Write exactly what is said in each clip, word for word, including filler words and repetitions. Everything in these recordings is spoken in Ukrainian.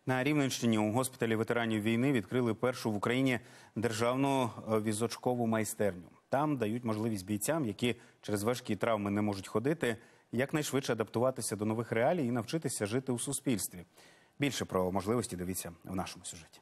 На Рівненщині у госпіталі ветеранів війни відкрили першу в Україні державну візочкову майстерню. Там дають можливість бійцям, які через важкі травми не можуть ходити, якнайшвидше адаптуватися до нових реалій і навчитися жити у суспільстві. Більше про можливості дивіться в нашому сюжеті.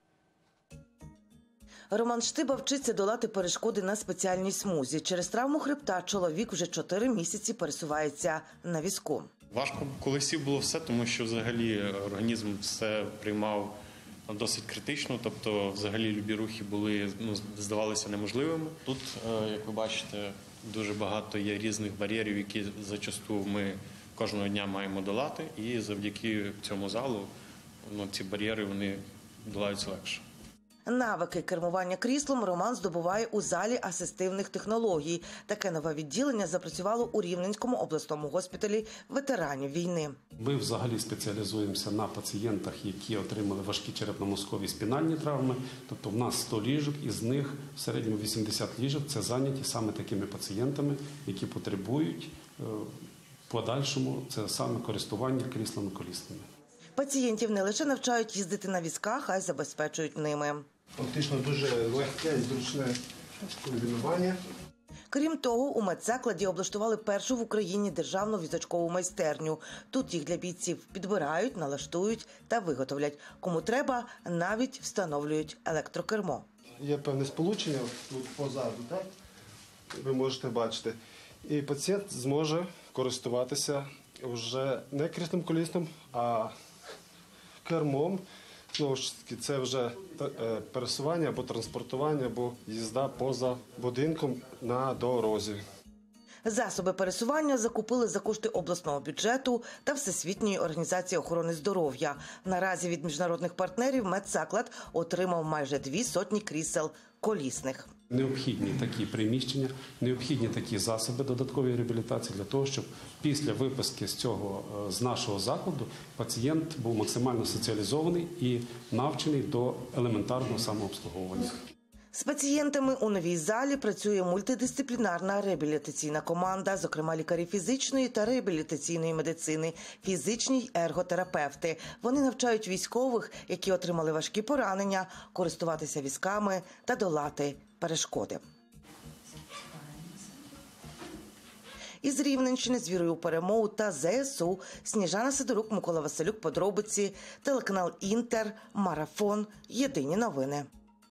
Роман Штиба вчиться долати перешкоди на спеціальній смузі. Через травму хребта чоловік вже чотири місяці пересувається на візку. Важко коли сів було все, тому що взагалі організм все приймав досить критично, тобто взагалі любі рухи були, ну, здавалися неможливими. Тут, як ви бачите, дуже багато є різних бар'єрів, які зачасту ми кожного дня маємо долати, і завдяки цьому залу ну, ці бар'єри вони долаються легше. Навики кермування кріслом Роман здобуває у залі асистивних технологій. Таке нове відділення запрацювало у Рівненському обласному госпіталі ветеранів війни. Ми взагалі спеціалізуємося на пацієнтах, які отримали важкі черепно-мозкові спінальні травми. Тобто в нас сто ліжок, із них в середньому вісімдесят ліжок – це зайняті саме такими пацієнтами, які потребують в подальшому це саме користування кріслами колісними. Пацієнтів не лише навчають їздити на візках, а й забезпечують ними. Фактично дуже легке і зручне комбінування. Крім того, у медзакладі облаштували першу в Україні державну візочкову майстерню. Тут їх для бійців підбирають, налаштують та виготовлять. Кому треба, навіть встановлюють електрокермо. Є певне сполучення тут позаду, так? Ви можете бачити. І пацієнт зможе користуватися вже не кріслом колісним, а кермом. Знову ж таки, це вже пересування або транспортування, або їзда поза будинком на дорозі. Засоби пересування закупили за кошти обласного бюджету та Всесвітньої організації охорони здоров'я. Наразі від міжнародних партнерів медзаклад отримав майже дві сотні крісел колісних. Необхідні такі приміщення, необхідні такі засоби додаткової реабілітації для того, щоб після виписки з цього, з нашого закладу пацієнт був максимально соціалізований і навчений до елементарного самообслуговування. З пацієнтами у новій залі працює мультидисциплінарна реабілітаційна команда, зокрема лікарі фізичної та реабілітаційної медицини, фізичні й ерготерапевти. Вони навчають військових, які отримали важкі поранення, користуватися візками та долати перешкоди. Із Рівненщини з вірою у перемогу та зе ес у Сніжана Сидорук, Микола Василюк, подробиці, телеканал Інтер, Марафон, Єдині новини.